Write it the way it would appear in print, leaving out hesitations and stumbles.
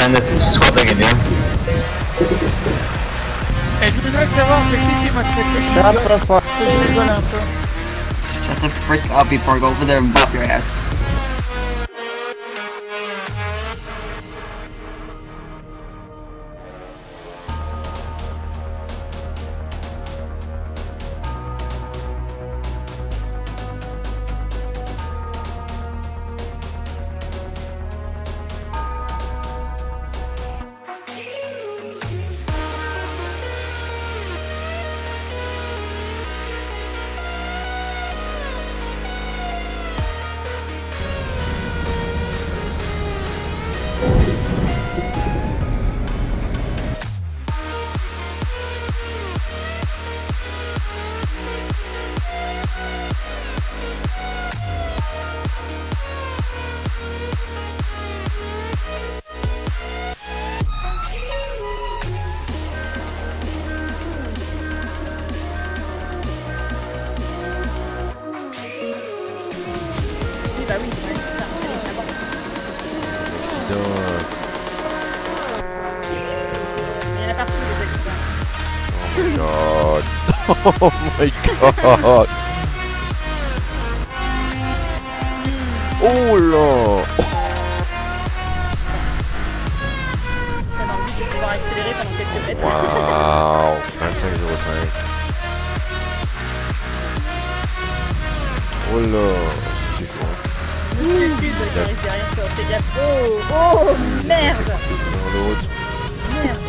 man, this is just what they can do. Et je voudrais savoir c'est qui m'a traité. Shut the fuck. Je rigole un peu. Shut the frick up before I go over there and bop your ass. Bah oui, c'est ça. Mais il y en a partout des God. Oh my god. Oh là. Ça m'a envie de pouvoir accélérer pendant quelques mètres. Waouh. 25,05. Oh là. C'est chaud. Le cube qui arrive derrière toi, fais gaffe. Oh, oh, merde. Dans l'autre. Merde.